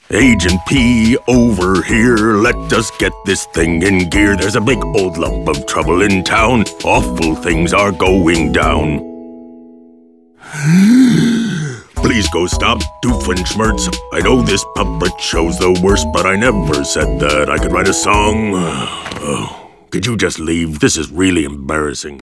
Agent P over here, let us get this thing in gear. There's a big old lump of trouble in town. Awful things are going down. Please go stop Doofenshmirtz. I know this puppet show's the worst, but I never said that I could write a song. Oh, could you just leave? This is really embarrassing.